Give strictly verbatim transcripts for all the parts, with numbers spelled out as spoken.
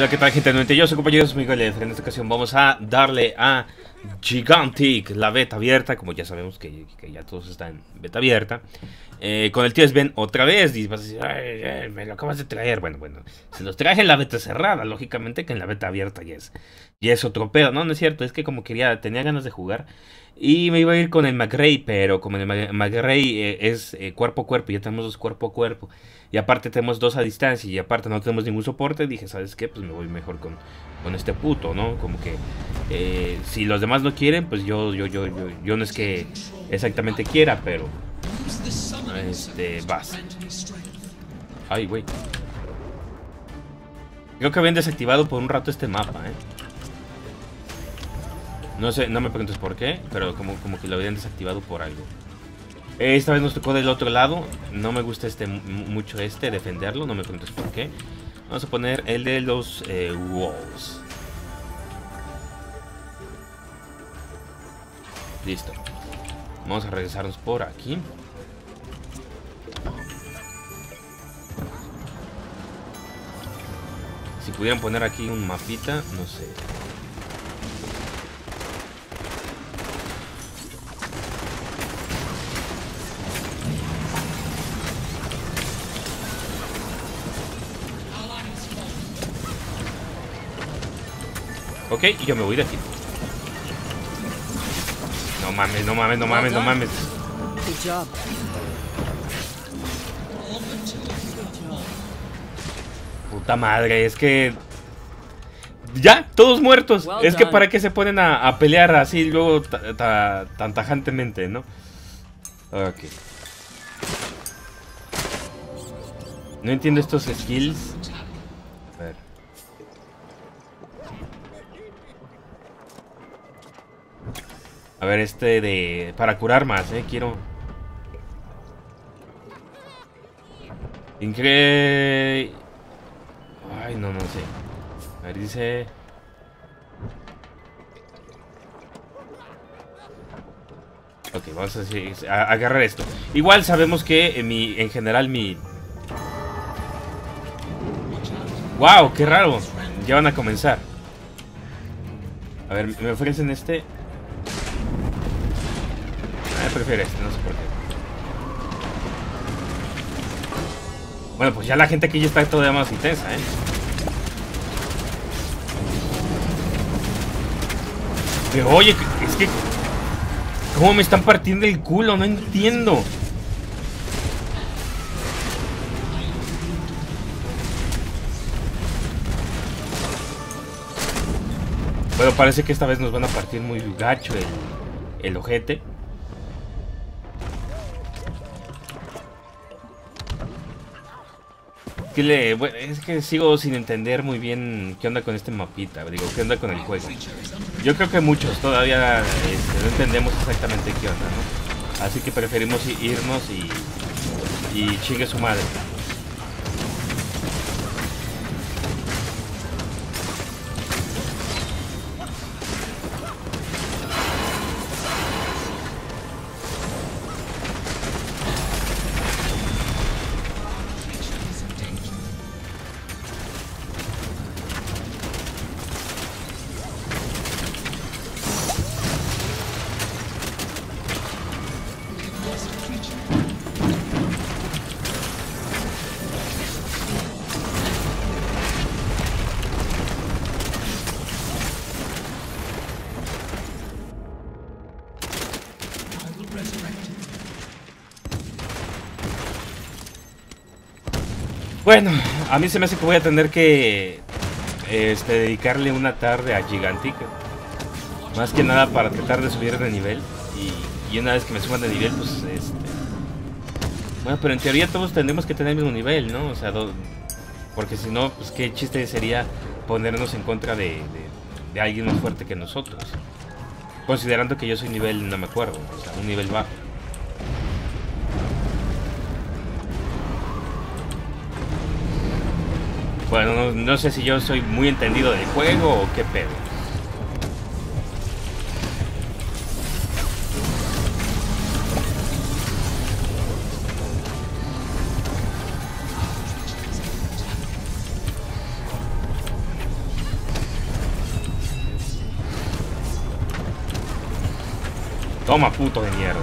Hola, ¿qué tal, gente? Yo soy compañeros Miguel. En esta ocasión vamos a darle a Gigantic, la beta abierta. Como ya sabemos que, que ya todos están en beta abierta. eh, Con el tío Sven otra vez. Y vas a decir, ay, ay, me lo acabas de traer. Bueno, bueno, se los traje en la beta cerrada. Lógicamente que en la beta abierta ya es, ya es otro pedo. No, no es cierto, es que como quería, tenía ganas de jugar y me iba a ir con el McRae, pero como el McRae eh, es eh, cuerpo a cuerpo, ya tenemos dos cuerpo a cuerpo. Y aparte tenemos dos a distancia y aparte no tenemos ningún soporte. Dije, ¿sabes qué? Pues me voy mejor con, con este puto, ¿no? Como que eh, si los demás no quieren, pues yo, yo, yo, yo, yo no es que exactamente quiera, pero este, vas. Ay, güey. Creo que habían desactivado por un rato este mapa, ¿eh? No sé, no me preguntes por qué, pero como, como que lo habían desactivado por algo. Esta vez nos tocó del otro lado. No me gusta este mucho este, defenderlo. No me preguntes por qué. Vamos a poner el de los eh, walls. Listo. Vamos a regresarnos por aquí. Si pudieran poner aquí un mapita, no sé. Ok, y yo me voy de aquí. No mames, no mames, no mames, no mames. Puta madre, es que... ¡Ya! ¡Todos muertos! Es que para qué se ponen a, a pelear así luego ta, ta, tan tajantemente, ¿no? Ok. No entiendo estos skills. A ver. A ver, este de... para curar más, eh, quiero... Increíble... Ay, no, no sé. A ver, dice... Ok, vamos a, decir, a, a agarrar esto. Igual sabemos que en, mi, en general mi... ¡Wow! ¡Qué raro! Ya van a comenzar. A ver, me ofrecen este... Prefiero este, no sé por qué. Bueno, pues ya la gente aquí ya está todavía más intensa, ¿eh? Pero oye, es que... ¿Cómo me están partiendo el culo? No entiendo. Bueno, parece que esta vez nos van a partir muy gacho el, el ojete. Que le, bueno, es que sigo sin entender muy bien qué onda con este mapita, digo, qué onda con el juego. Yo creo que muchos todavía este, no entendemos exactamente qué onda, ¿no? Así que preferimos irnos y, y chingue su madre. Bueno, a mí se me hace que voy a tener que este, dedicarle una tarde a Gigantic. Más que nada para tratar de subir de nivel. Y, y una vez que me suban de nivel, pues este... Bueno, pero en teoría todos tendremos que tener el mismo nivel, ¿no? O sea, do... porque si no, pues qué chiste sería ponernos en contra de, de, de alguien más fuerte que nosotros. Considerando que yo soy nivel, no me acuerdo, o sea, un nivel bajo. Bueno, no, no sé si yo soy muy entendido del juego o qué pedo. Toma, puto de mierda.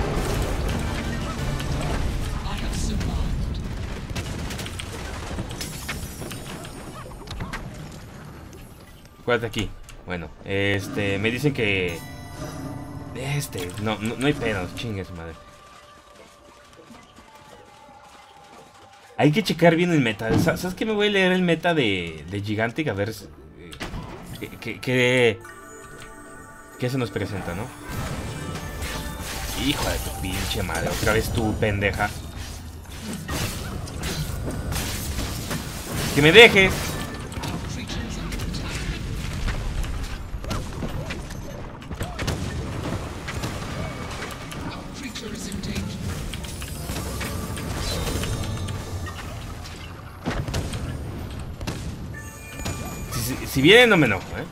Cuérdate aquí. Bueno, este, me dicen que... Este, no, no, no hay pedos, chingue su madre. Hay que checar bien el meta. ¿Sabes qué? Me voy a leer el meta de, de Gigantic a ver eh, qué, qué, qué, qué se nos presenta, ¿no? Hijo de tu pinche madre, otra vez tú, pendeja. ¡Que me dejes! Si, si viene no me enojo, ¿eh?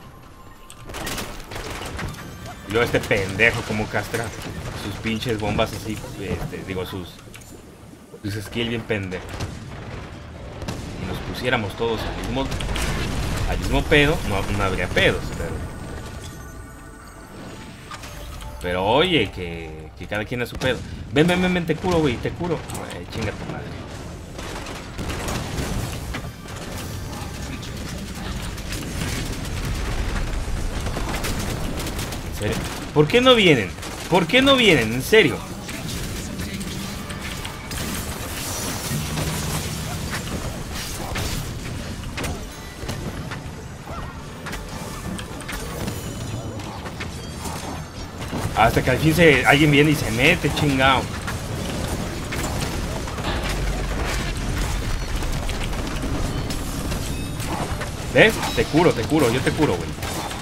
Y luego este pendejo como castra sus pinches bombas así, este, digo, sus sus skills bien pendejos. Si nos pusiéramos todos al mismo al mismo pedo, no, no habría pedos, pero pero oye, que, que cada quien a su pedo. Ven, ven, ven, ven, te curo, güey, te curo. Ay, chinga tu madre. ¿En serio? ¿Por qué no vienen? ¿Por qué no vienen? En serio. Hasta que al fin se, alguien viene y se mete, chingao. ¿Ves? Te curo, te curo, yo te curo, güey.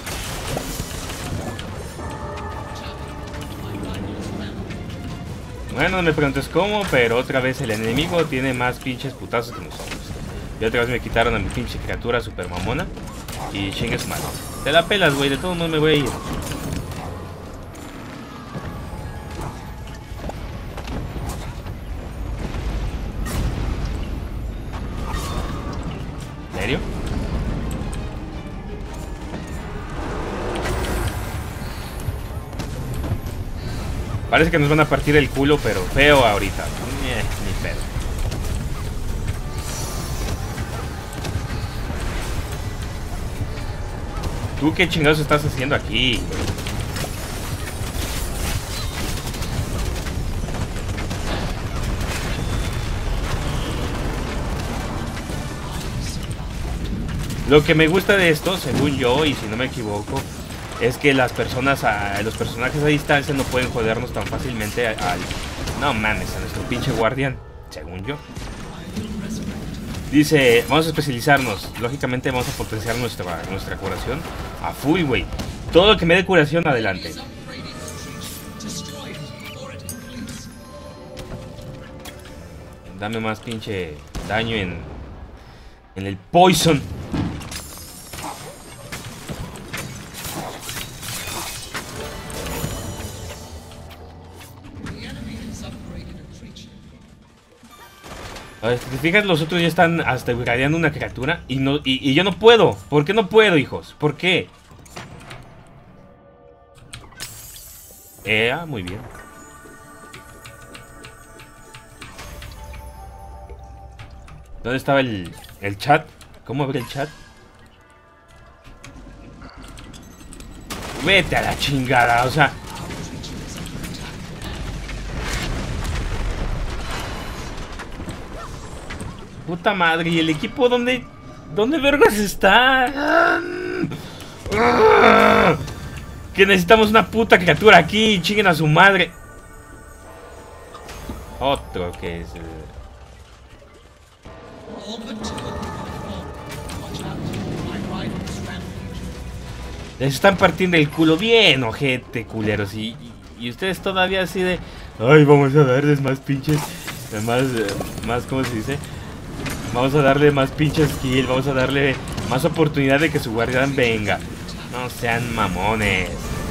Bueno, no me preguntes cómo, pero otra vez el enemigo tiene más pinches putazos que nosotros. Y otra vez me quitaron a mi pinche criatura super mamona. Y chingues mal. Te la pelas, güey, de todo modo me voy a ir. ¿En serio? Parece que nos van a partir el culo, pero feo ahorita. Eh, ni pedo. ¿Tú qué chingados estás haciendo aquí? Lo que me gusta de esto, según yo, y si no me equivoco, es que las personas, a, los personajes a distancia no pueden jodernos tan fácilmente al... No mames, a nuestro pinche guardián, según yo. Dice, vamos a especializarnos. Lógicamente vamos a potenciar nuestra, nuestra curación a full, güey. Todo lo que me dé curación, adelante. Dame más pinche daño en, en el poison. A ver, si te fijas, los otros ya están hasta irradiando una criatura y, no, y, y yo no puedo. ¿Por qué no puedo, hijos? ¿Por qué? Eh, ah, muy bien. ¿Dónde estaba el, el chat? ¿Cómo abre el chat? Vete a la chingada, o sea... Puta madre, ¿y el equipo dónde? ¿Dónde vergas está? Que necesitamos una puta criatura aquí, chinguen a su madre. Otro que es... Les están partiendo el culo bien, ojete, culeros. Y, y, y ustedes todavía así de... Ay, vamos a darles más pinches... Más, más, ¿cómo se dice? Vamos a darle más pinches kill, vamos a darle más oportunidad de que su guardián venga. No sean mamones.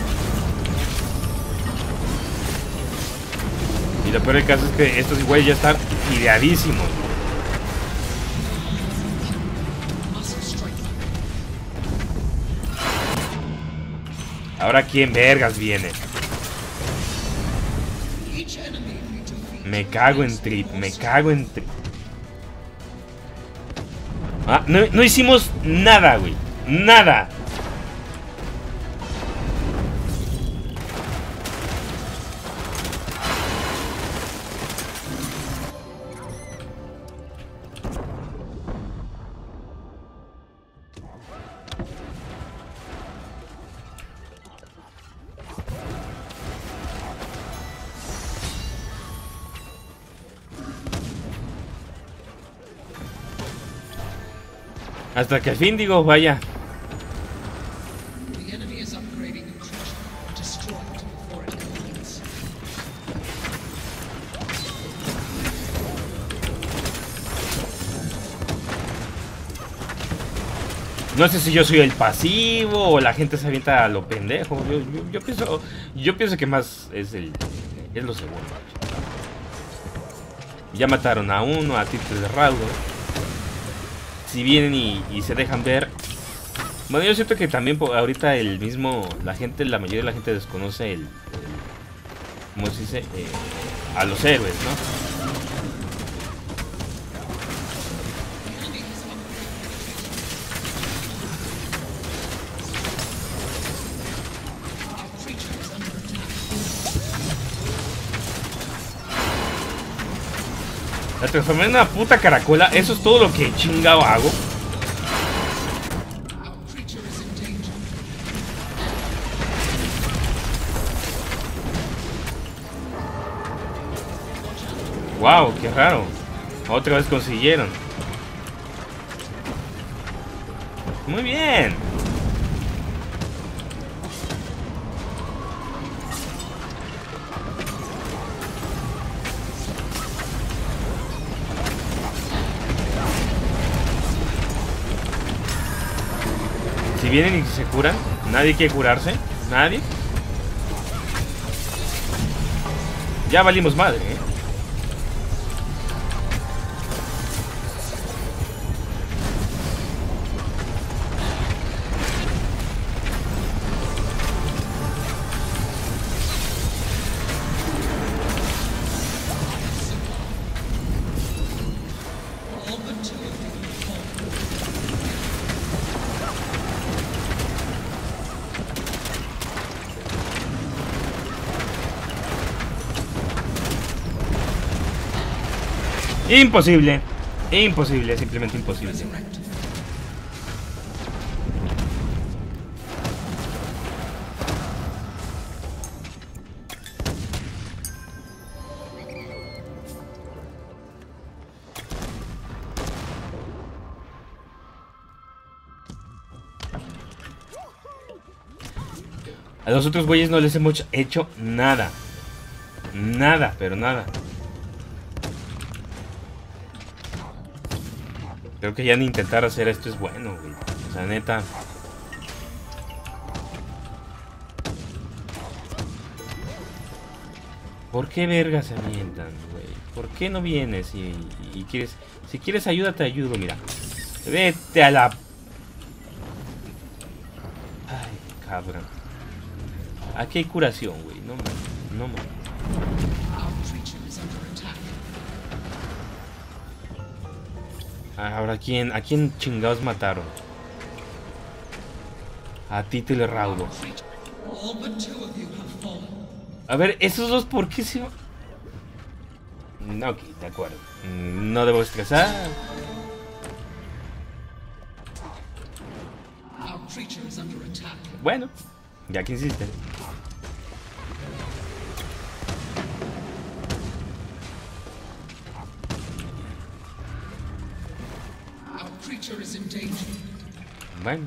Y lo peor del caso es que estos güeyes ya están ideadísimos. Ahora quién vergas viene. Me cago en trip, me cago en trip. Ah, no, no hicimos nada, güey. Nada. Hasta que al fin digo, vaya. No sé si yo soy el pasivo o la gente se avienta a lo pendejo. Yo, yo, yo pienso, yo pienso que más es el, es lo segundo. Ya mataron a uno, a Tito de Raudo. Si vienen y, y se dejan ver. Bueno, yo siento que también ahorita el mismo, la gente, la mayoría de la gente desconoce el, el ¿cómo se dice? Eh, a los héroes, ¿no? La transformé en una puta caracola. Eso es todo lo que chingado hago. Wow, qué raro. Otra vez consiguieron. Muy bien. Si vienen y se curan, nadie quiere curarse. Nadie. Ya valimos madre, ¿eh? Imposible, imposible, simplemente imposible. A los otros güeyes no les hemos hecho nada. Nada, pero nada. Creo que ya ni intentar hacer esto es bueno, güey. O sea, neta. ¿Por qué vergas se avientan, güey? ¿Por qué no vienes y, y, y quieres... Si quieres ayuda, te ayudo, mira. Vete a la... Ay, cabrón. Aquí hay curación, güey. No mames, no mames. Ahora, ¿quién, ¿a quién chingados mataron? A Tito y Raudo. A ver, esos dos, ¿por qué se...? No, ok, de acuerdo. No debo estresar. Bueno, ya que insisten. Bueno.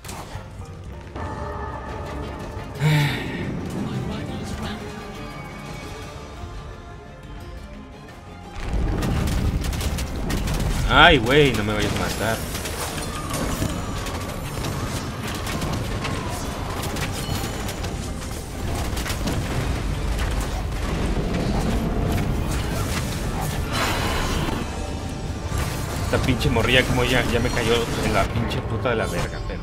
Ay, güey, no me vayas a matar. Esta pinche morrilla como ya, ya me cayó en la pinche puta de la verga, pero...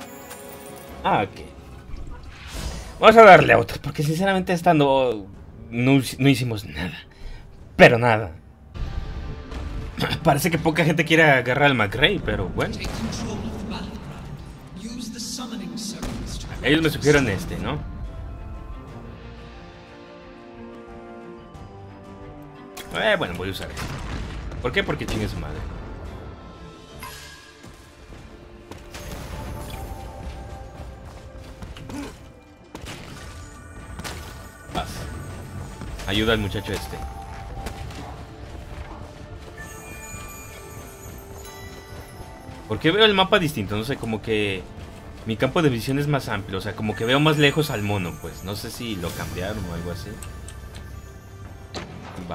Ah, ok. Vamos a darle a otro, porque sinceramente estando... no, no hicimos nada. Pero nada. Parece que poca gente quiere agarrar al McRae, pero bueno. Ellos me sugieren este, ¿no? Eh, bueno, voy a usar este. ¿Por qué? Porque chingue su madre. Vas. Ayuda al muchacho este. ¿Por qué veo el mapa distinto? No sé, como que mi campo de visión es más amplio. O sea, como que veo más lejos al mono, pues. No sé si lo cambiaron o algo así. Va.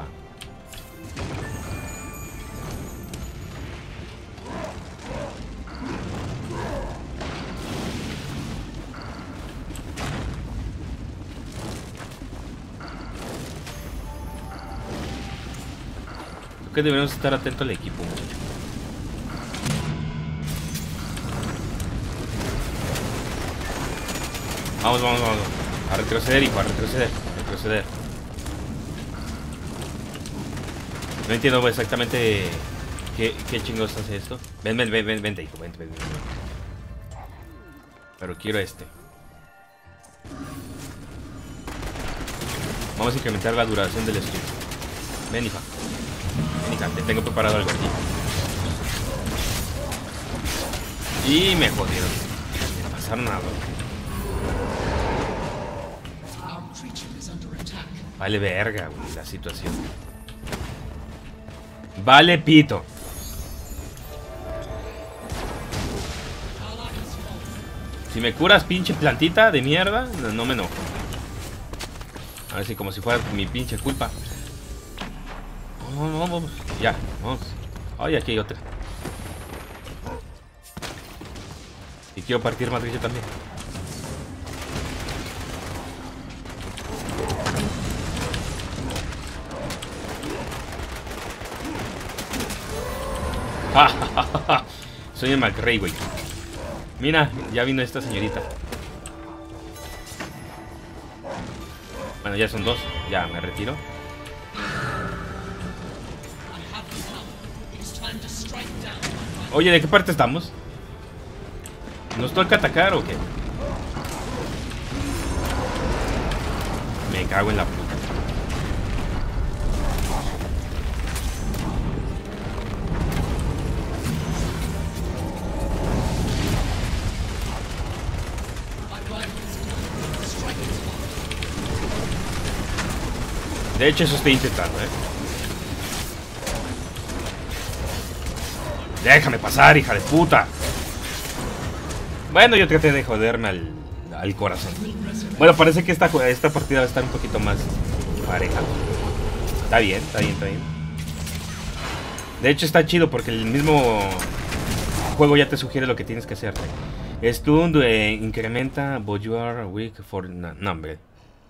Creo que deberíamos estar atentos al equipo, muchacho. Vamos, vamos, vamos. A retroceder, hijo, a retroceder. A retroceder. No entiendo exactamente qué, qué chingos hace esto. Ven, ven, ven, ven, vente, hijo, vente, ven, ven. Pero quiero este. Vamos a incrementar la duración del stream. Ven, hija. Ven, hija, te tengo preparado algo aquí. Y me jodieron. Me pasaron nada. Vale verga, güey, la situación. Vale pito. Si me curas, pinche plantita de mierda, no, no me enojo. A ver si como si fuera mi pinche culpa. Vamos, vamos, ya, vamos. Ay, aquí hay otra. Y quiero partir matriz yo también. Soy el McRae, güey. Mira, ya vino esta señorita. Bueno, ya son dos. Ya, me retiro. Oye, ¿de qué parte estamos? ¿Nos toca atacar o qué? Me cago en la puta. De hecho, eso estoy intentando, ¿eh? Déjame pasar, hija de puta. Bueno, yo traté de joderme al, al corazón. Bueno, parece que esta, esta partida va a estar un poquito más pareja. Está bien, está bien, está bien. De hecho, está chido porque el mismo juego ya te sugiere lo que tienes que hacer. Stun eh, incrementa, but you are weak for... No, no, hombre.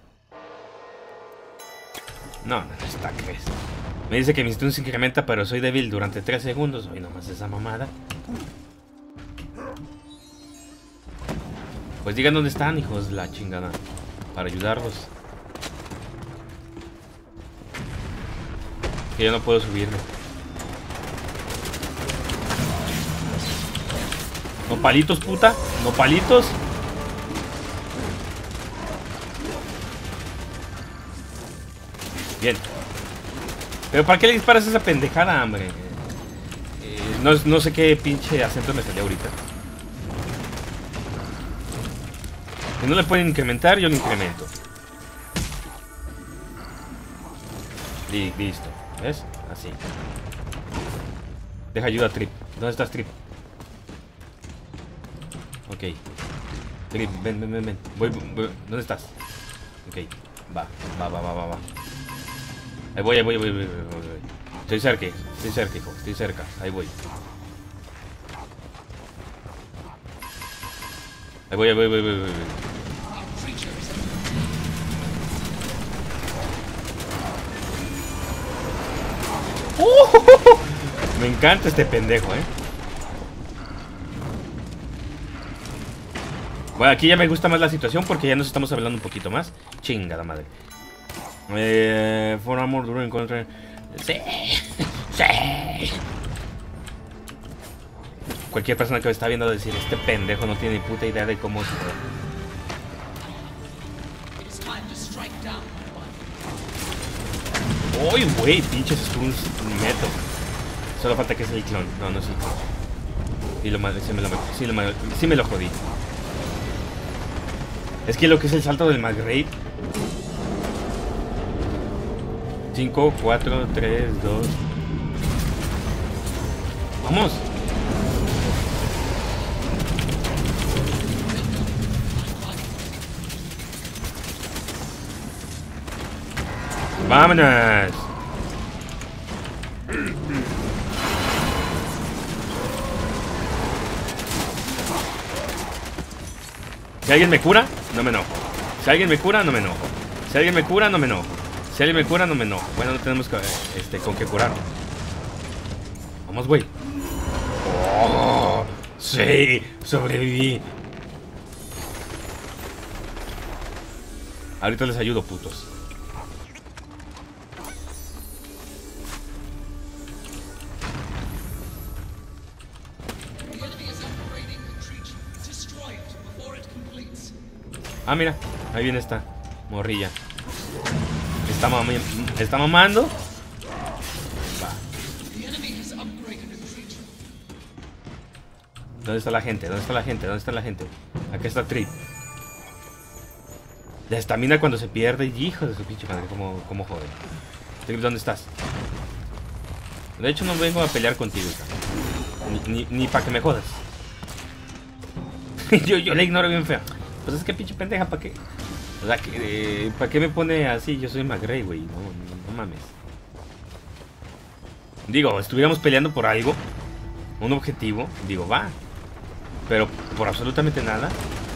No, no, está crees. Me dice que mi stun se incrementa, pero soy débil durante tres segundos. Hoy nomás esa mamada. Pues digan dónde están, hijos de la chingada. Para ayudarlos. Que yo no puedo subirme. No palitos, puta. No palitos. Bien. Pero ¿para qué le disparas a esa pendejada, hombre? Eh, no, no sé qué pinche acento me salió ahorita. Si no le pueden incrementar, yo lo incremento. Y listo. ¿Ves? Así. Deja ayuda a Trip. ¿Dónde estás, Trip? Ok. Trip, ven, ven, ven, ven. Voy, voy. ¿Dónde estás? Ok. Va, va, va, va, va, va. Ahí voy, ahí voy, ahí voy, voy, voy, voy. Estoy cerca, estoy cerca, hijo. Estoy cerca. Ahí voy. Ahí voy, ahí voy, voy, voy, voy. ¡Uh! Me encanta este pendejo, eh. Bueno, aquí ya me gusta más la situación porque ya nos estamos hablando un poquito más. Chingada madre. Eh, for amor duro en contra. Sí. Sí. Cualquier persona que me está viendo decir, este pendejo no tiene ni puta idea de cómo se... ¡Uy, güey! Pinches stuns meto. Solo falta que sea el clon. No, no es el clon. Sí, lo, sí, me lo, sí, lo, sí me lo jodí. Es que lo que es el salto del Margrave. cinco, cuatro, tres, dos. ¡Vamos! ¡Vámonos! Si alguien me cura, no me enojo. Si alguien me cura, no me enojo. Si alguien me cura, no me enojo. Si alguien me cura, no me enojo. Bueno, no tenemos que, este, con qué curar. Vamos, güey. Oh, sí, sobreviví. Ahorita les ayudo, putos. Ah, mira, ahí viene esta morrilla. Está, mam está mamando. Va. ¿Dónde está la gente? ¿Dónde está la gente? ¿Dónde está la gente? Aquí está Trip. La estamina cuando se pierde. Hijo de su pinche madre, cómo, cómo jode. Trip, ¿dónde estás? De hecho, no vengo a pelear contigo, Ni, ni, ni para que me jodas. yo, yo la ignoro bien feo. Pues es que pinche pendeja, ¿para qué? O sea, eh, ¿para qué me pone así? Yo soy Margrave, güey. No, no, no mames. Digo, estuviéramos peleando por algo, un objetivo, digo, va. Pero por absolutamente nada.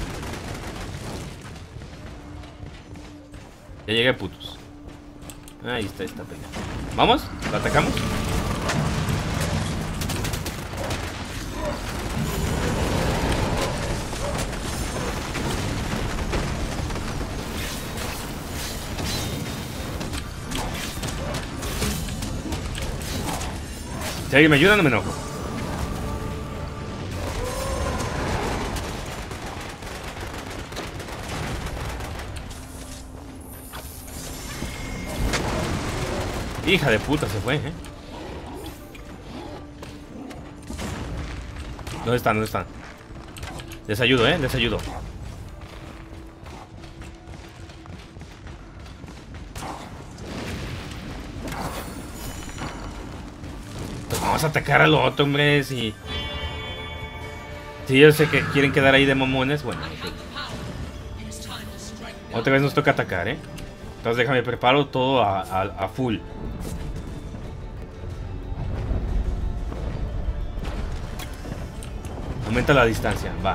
Ya llegué, putos. Ahí está esta pelea. ¿Vamos? ¿Lo atacamos? Si alguien me ayuda, no me enojo. Hija de puta, se fue, ¿eh? ¿Dónde están? ¿Dónde están? Les ayudo, ¿eh? Les ayudo. Vamos a atacar al otro, hombre. Si, si yo sé que quieren quedar ahí de mamones, bueno. Okay. Otra vez nos toca atacar, ¿eh? Entonces déjame preparo todo a, a, a full. Aumenta la distancia, va.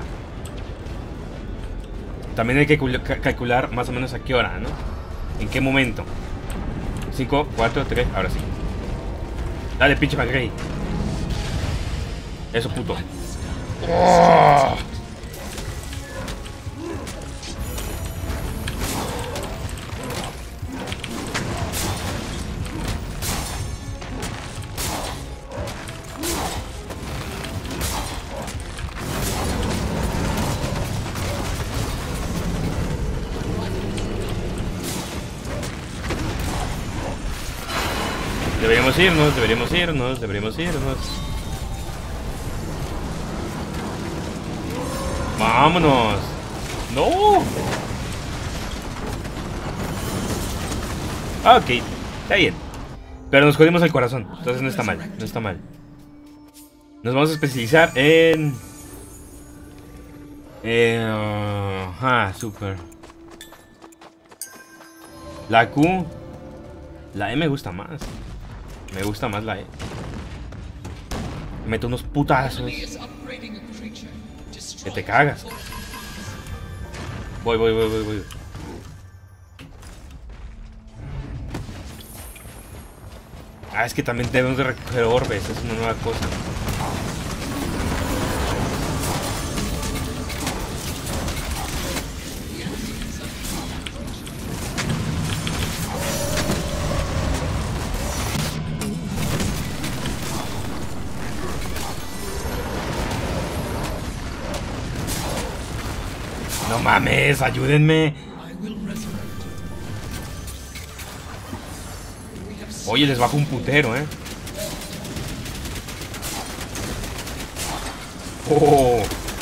También hay que calcular más o menos a qué hora, ¿no? En qué momento. cinco, cuatro, tres, ahora sí. Dale, pinche Margrave. Eso, puto. Oh. Deberíamos irnos, deberíamos irnos, deberíamos irnos. ¡Vámonos! ¡No! Ok, está bien. Pero nos jodimos el corazón, entonces no está mal, no está mal. Nos vamos a especializar en... Eh, uh, ah, super. La Q. La E me gusta más. Me gusta más la E. Mete unos putazos que te cagas. Voy, voy, voy, voy, voy. Ah, es que también debemos de recoger orbes. Es una nueva cosa. mames, ayúdenme. Oye, les bajo un putero, eh. Oh.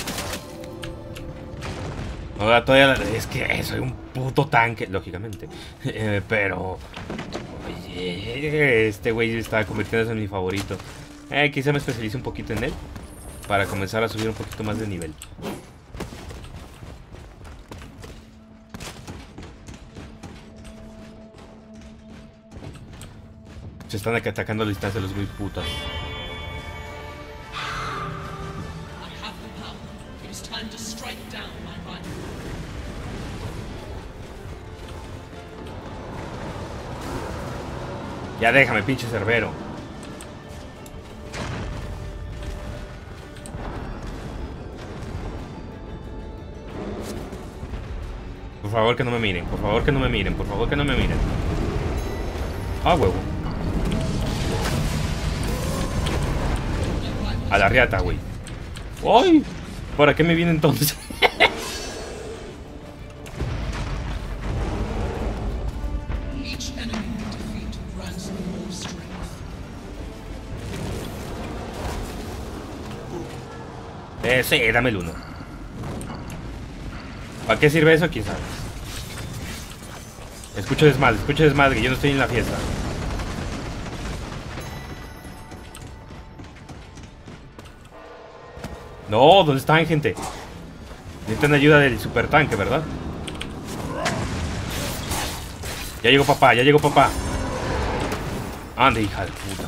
Ahora todavía es que soy un puto tanque, lógicamente. Eh, pero oye, este güey está convirtiéndose en mi favorito. Eh, quizá me especialice un poquito en él para comenzar a subir un poquito más de nivel. Se están atacando a la distancia los muy putas. Ya déjame, pinche cerbero. Por favor que no me miren, por favor que no me miren, por favor que no me miren. Ah, huevo. A la riata, güey. ¡Ay! ¿Para qué me viene entonces? Eh, sí, dame el uno. ¿Para qué sirve eso? ¿Quién sabe? Escucho desmadre, escucho desmadre, yo no estoy en la fiesta. No, ¿dónde están, gente? Necesitan ayuda del super tanque, ¿verdad? Ya llegó papá, ya llegó papá. Ande, hija de puta.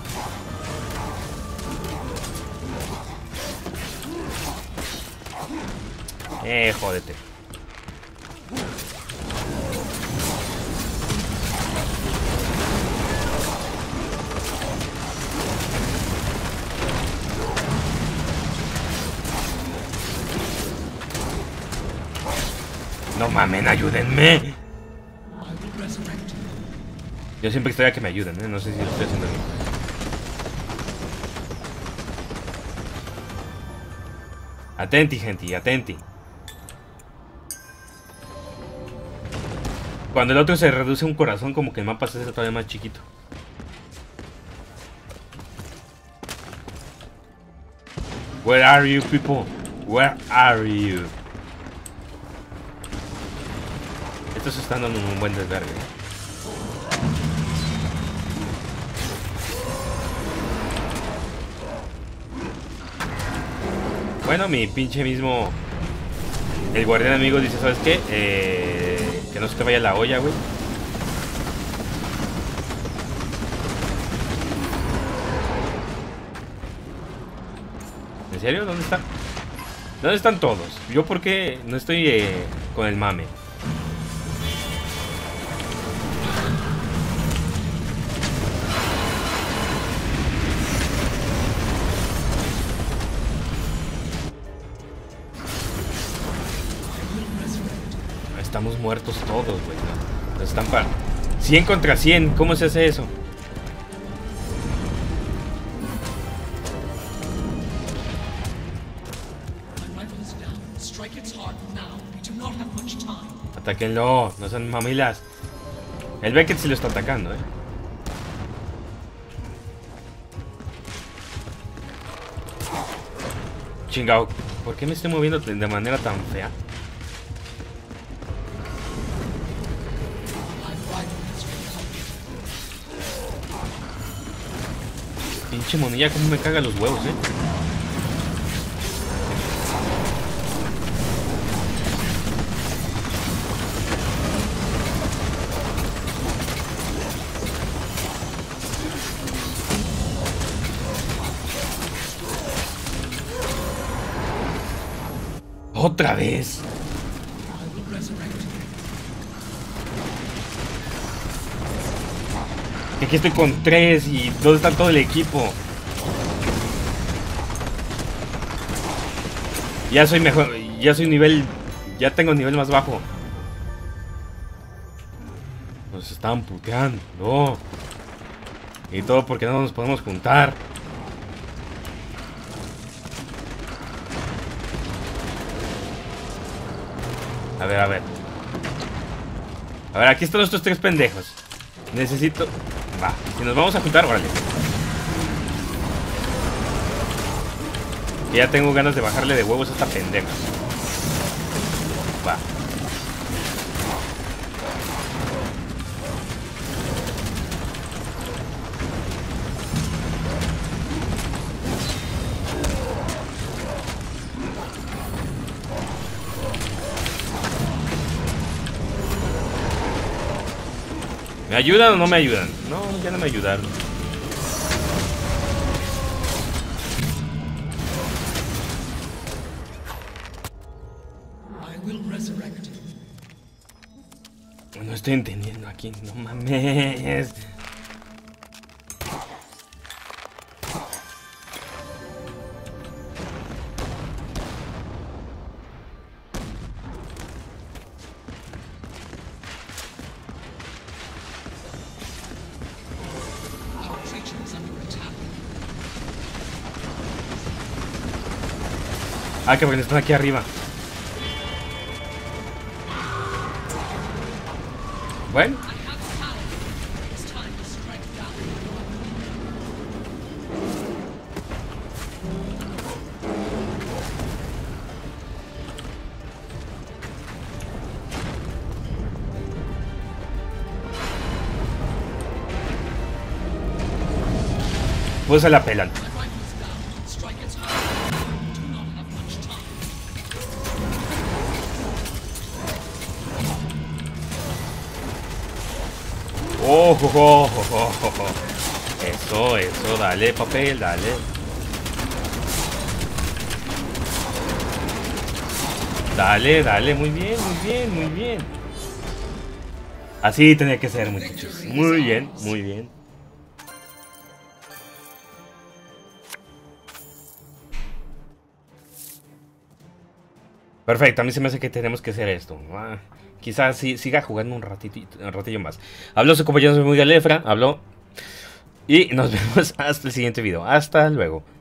Eh, jódete. No mamen, ayúdenme. Yo siempre estoy a que me ayuden, ¿eh? No sé si lo estoy haciendo bien. Atenti, gente, atenti. Cuando el otro se reduce un corazón, como que el mapa se hace todavía más chiquito. Where are you, people? Where are you? Estos están dando un buen desvergue. Bueno, mi pinche mismo... El guardián amigo dice, ¿sabes qué? Eh... Que no se te vaya la olla, güey. ¿En serio? ¿Dónde están? ¿Dónde están todos? ¿Yo por qué no estoy eh, con el mame? Estamos muertos todos, güey. ¿No? Nos están para... cien contra cien. ¿Cómo se hace eso? Atáquenlo. No son mamilas. El Beckett sí lo está atacando, eh. Chingao. ¿Por qué me estoy moviendo de manera tan fea? Pinche monilla, como me caga los huevos, eh. Otra vez. Aquí estoy con tres y ¿dónde está todo el equipo? Ya soy mejor, ya soy nivel, ya tengo nivel más bajo. Nos estaban puteando, no. Y todo porque no nos podemos juntar. A ver, a ver. A ver, aquí están estos tres pendejos. Necesito... Va, si nos vamos a juntar, órale. Ya tengo ganas de bajarle de huevos a esta pendeja. Va. ¿Me ayudan o no me ayudan? No, ya no me ayudaron. No estoy entendiendo aquí, no mames. Ah, que porque están aquí arriba. Bueno. Pues se la pelan. Oh, oh, oh, oh, oh, oh. Eso, eso, dale papel, dale. Dale, dale, muy bien, muy bien, muy bien. Así tenía que ser, muchachos. Muy bien, muy bien. Perfecto, a mí se me hace que tenemos que hacer esto. Ah, quizás sí, siga jugando un ratito, un ratillo más. Habló su compañero muy Galefra, habló. Y nos vemos hasta el siguiente video. Hasta luego.